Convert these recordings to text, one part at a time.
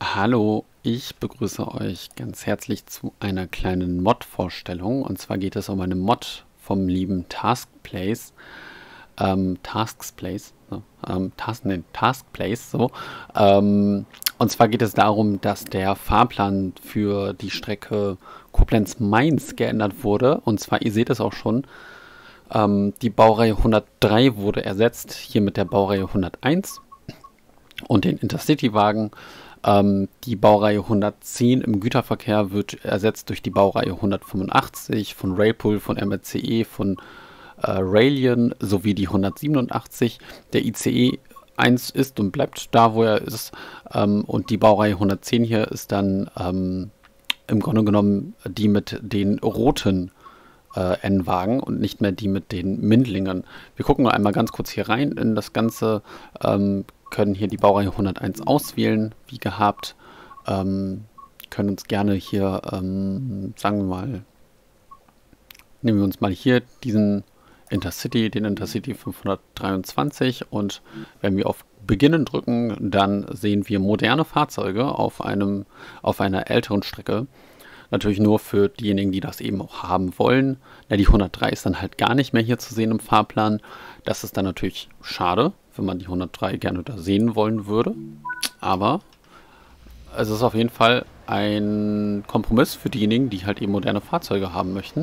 Hallo, ich begrüße euch ganz herzlich zu einer kleinen Mod-Vorstellung. Und zwar geht es um eine Mod vom lieben Taskplace. Tasksplace, ne? Taskplace, so. Und zwar geht es darum, dass der Fahrplan für die Strecke Koblenz-Mainz geändert wurde. Und zwar, ihr seht es auch schon, die Baureihe 103 wurde ersetzt, hier mit der Baureihe 101 und den Intercity-Wagen. Die Baureihe 110 im Güterverkehr wird ersetzt durch die Baureihe 185 von Railpool, von MRCE, von Railion sowie die 187. Der ICE 1 ist und bleibt da, wo er ist. Und die Baureihe 110 hier ist dann im Grunde genommen die mit den roten N-Wagen und nicht mehr die mit den Mindlingen. Wir gucken noch einmal ganz kurz hier rein in das Ganze. Können hier die Baureihe 101 auswählen, wie gehabt. Können uns gerne hier, sagen wir mal, nehmen wir uns mal hier diesen Intercity, den Intercity 523, und wenn wir auf Beginnen drücken, dann sehen wir moderne Fahrzeuge auf einer älteren Strecke. Natürlich nur für diejenigen, die das eben auch haben wollen. Ja, die 103 ist dann halt gar nicht mehr hier zu sehen im Fahrplan. Das ist dann natürlich schade, wenn man die 103 gerne da sehen wollen würde. Aber es ist auf jeden Fall ein Kompromiss für diejenigen, die halt eben moderne Fahrzeuge haben möchten.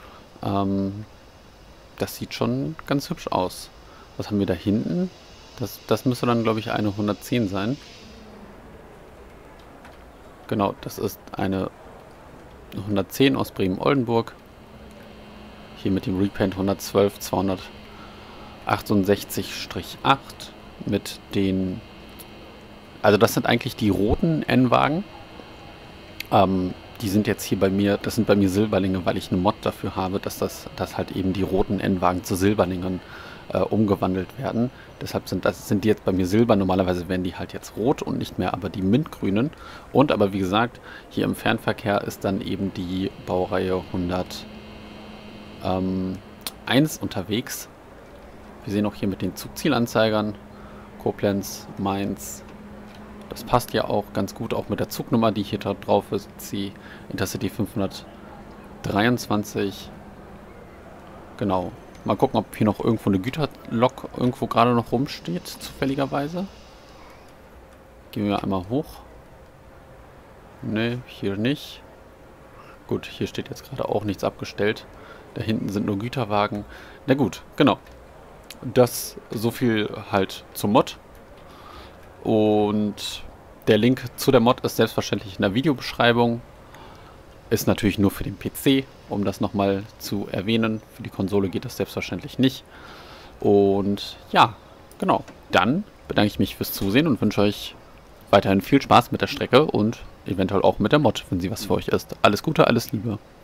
Das sieht schon ganz hübsch aus. Was haben wir da hinten? Das müsste dann, glaube ich, eine 110 sein. Genau, das ist eine 110 aus Bremen-Oldenburg. Hier mit dem Repaint 112 268-8 mit den... Also das sind eigentlich die roten N-Wagen. Die sind jetzt hier bei mir, das sind bei mir Silberlinge, weil ich eine Mod dafür habe, dass halt eben die roten N-Wagen zu Silberlingen umgewandelt werden. Deshalb sind die jetzt bei mir silber. Normalerweise wären die halt jetzt rot und nicht mehr aber die mintgrünen. Und aber wie gesagt, hier im Fernverkehr ist dann eben die Baureihe 101 unterwegs. Wir sehen auch hier mit den Zugzielanzeigern Koblenz, Mainz. Das passt ja auch ganz gut, auch mit der Zugnummer, die hier drauf ist. Die Intercity 523. Genau. Mal gucken, ob hier noch irgendwo eine Güterlok irgendwo gerade noch rumsteht, zufälligerweise. Gehen wir einmal hoch. Ne, hier nicht. Gut, hier steht jetzt gerade auch nichts abgestellt. Da hinten sind nur Güterwagen. Na gut, genau. Das so viel halt zum Mod. Und der Link zu der Mod ist selbstverständlich in der Videobeschreibung. Ist natürlich nur für den PC, um das nochmal zu erwähnen. Für die Konsole geht das selbstverständlich nicht. Und ja, genau. Dann bedanke ich mich fürs Zusehen und wünsche euch weiterhin viel Spaß mit der Strecke und eventuell auch mit der Mod, wenn sie was für euch ist. Alles Gute, alles Liebe.